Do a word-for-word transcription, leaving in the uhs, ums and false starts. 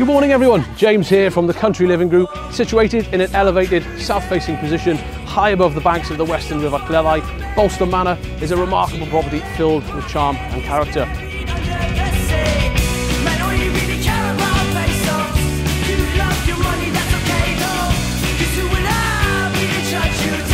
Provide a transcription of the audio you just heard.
Good morning everyone, James here from the Country Living Group, situated in an elevated south-facing position high above the banks of the Western River Cleddau. Boulston Manor is a remarkable property filled with charm and character. You love your money, that's okay though. You do what I really judge you.